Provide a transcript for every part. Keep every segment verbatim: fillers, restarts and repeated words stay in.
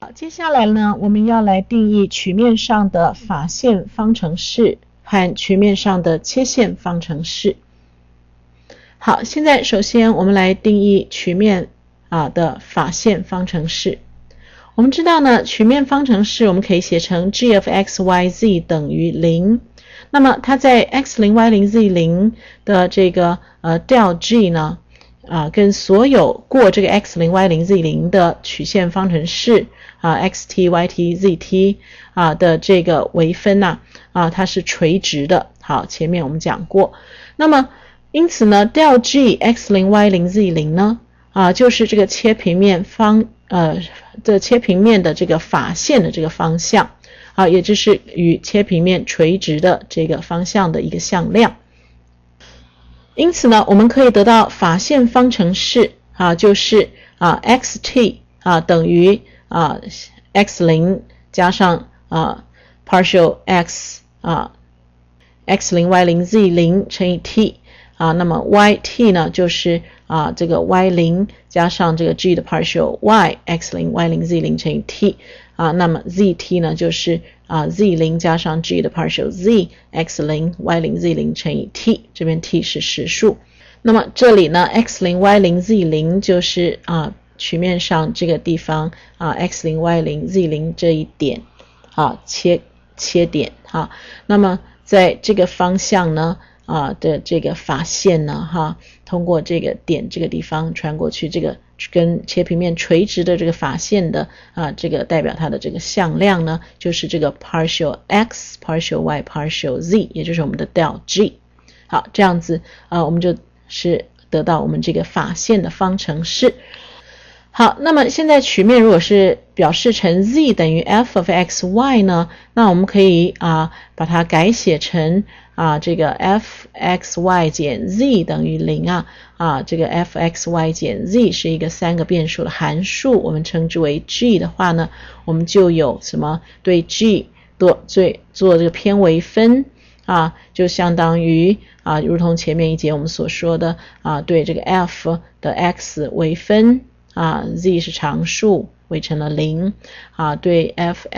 好，接下来呢，我们要来定义曲面上的法线方程式和曲面上的切线方程式。好，现在首先我们来定义曲面啊的法线方程式。我们知道呢，曲面方程式我们可以写成 g of x y z 等于零。那么它在 x 零 y 零 z 零的这个呃 del g 呢，啊，跟所有过这个 x 零 y 零 z 零的曲线方程式啊 xt yt zt 啊的这个微分呐 啊, 啊它是垂直的。好，前面我们讲过。那么因此呢 del g x 零 y 零 z 零呢啊就是这个切平面方呃的切平面的这个法线的这个方向啊，也就是与切平面垂直的这个方向的一个向量。因此呢，我们可以得到法线方程式啊，就是啊 xt 啊等于啊 x 零 加上啊 partial x 啊 x 零 y 零 z 零乘以 t 啊，那么 yt 呢就是啊这个 y 零 加上这个 g 的 partial y x 零 y 零 z 零乘以 t 啊，那么 zt 呢就是啊 z 零 加上 g 的 partial z x 零 y 零 z 零乘以 t， 这边 t 是实数。那么这里呢 x 零 y 零 z 零就是啊曲面上这个地方啊 x 零 y 零 z 零这一点啊切切点哈。那么在这个方向呢啊的这个法线呢哈，通过这个点这个地方穿过去，这个跟切平面垂直的这个法线的啊这个代表它的这个向量呢，就是这个 partial x partial y partial z， 也就是我们的 del g。 好，这样子啊我们就是得到我们这个法线的方程式。好，那么现在曲面如果是表示成 z 等于 f of xy 呢，那我们可以啊把它改写成啊这个 fxy 减 z 等于零啊啊这个 fxy 减 z 是一个三个变数的函数，我们称之为 g 的话呢，我们就有什么对 g 做最做这个偏微分啊，就相当于啊如同前面一节我们所说的啊对这个 f 的 x 微分啊 z 是常数为成了零啊，对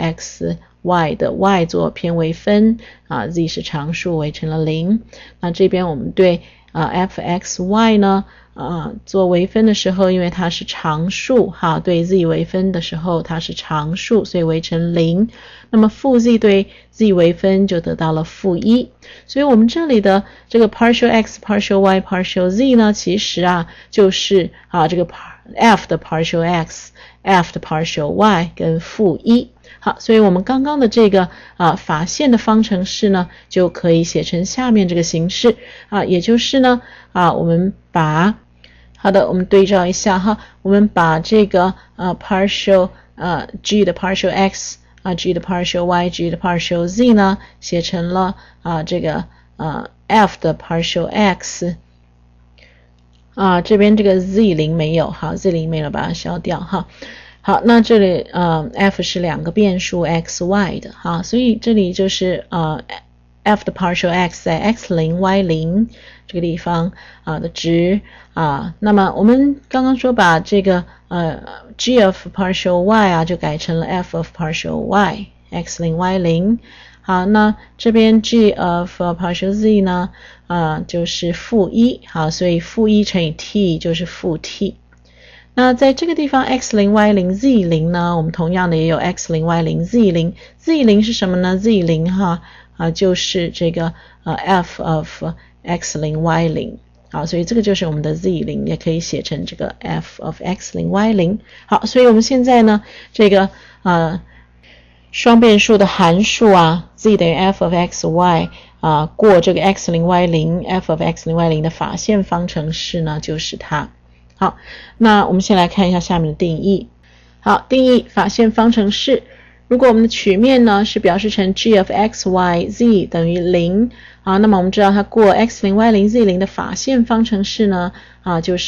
fxy 的 y 做偏微分啊 z 是常数为成了零。那这边我们对啊 fxy 呢啊做微分的时候，因为它是常数哈，对 z 微分的时候它是常数，所以为成零。那么负 z 对 z 微分就得到了负一。所以我们这里的这个 partial x partial y partial z 呢，其实啊就是啊这个 f 的 partial x f 的 partial y 跟负一。好，所以我们刚刚的这个啊法线的方程式呢，就可以写成下面这个形式啊，也就是呢啊我们把好的我们对照一下哈，我们把这个啊 partial 啊 g 的 partial x 啊 g 的 partial y g 的 partial z 呢写成了啊这个啊 f 的 partial x 啊这边这个 z 零没有，好 z 零没有把它消掉哈。好，那这里呃 f 是两个变数 x y 的哈，所以这里就是呃 f 的 partial x 在 x 零 y 零这个地方啊、呃、的值啊，那么我们刚刚说把这个呃 g of partial y 啊就改成了 f of partial y x 零 y 零。好，那这边 g of partial z 呢啊、呃、就是负一，好，所以负一乘以 t 就是负 t。那在这个地方 x 零 y 零 z 零呢，我们同样的也有 x 零 y 零 z 零 z 零是什么呢 z 零哈啊就是这个呃 f of x 零 y 零。好，所以这个就是我们的 z 零，也可以写成这个 f of x 零 y 零。好，所以我们现在呢这个呃双变数的函数啊 z 等于 f of xy 啊过这个 x 零 y 零 f of x 零 y 零的法线方程式呢就是它。好，那我们先来看一下下面的定义。好，定义法线方程式。如果我们的曲面呢是表示成 g of x y z 等于零啊，那么我们知道它过 x 零 y 零 z 零的法线方程式呢啊就是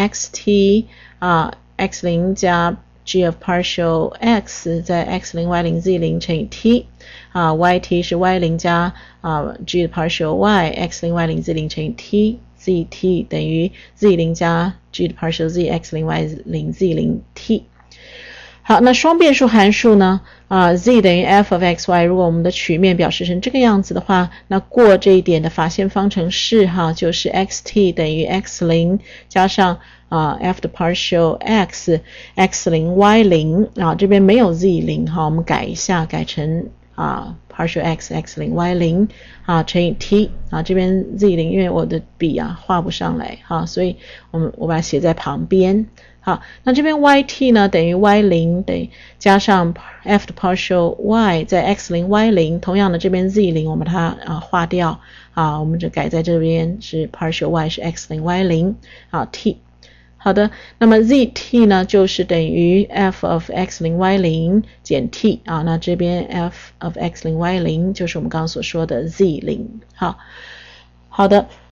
xt 啊 x 零 加 g of partial x 在 x 零 y 零 z 零乘以 t 啊 yt 是 y 零 加啊 g of partial y x 零 y 零 z 零乘以 t zt 等于 z 零 加 g 的 partial z x 零 y 零 z 零 t。 好，那双变数函数呢？啊 z 等于 f of xy， 如果我们的曲面表示成这个样子的话，那过这一点的法线方程式哈，就是 xt 等于 x 零 加上啊 f 的 partial x x 零 y 零啊，这边没有 z 零哈，我们改一下，改成啊 partial x x 零 y 零啊乘以 t 啊，这边 z 零因为我的笔啊画不上来哈，所以我们我把它写在旁边。好，那这边 yt 呢等于 y 零 等于加上 f 的 partial y 在 x 零 y 零，同样的这边 z 零我们把它啊划掉啊，我们就改在这边是 partial y 是 x 零 y 零啊 t。好的，那么 zt 呢就是等于 f of x 零 y 零减 t 啊，那这边 f of x 零 y 零就是我们刚刚所说的 z 零。好，好的。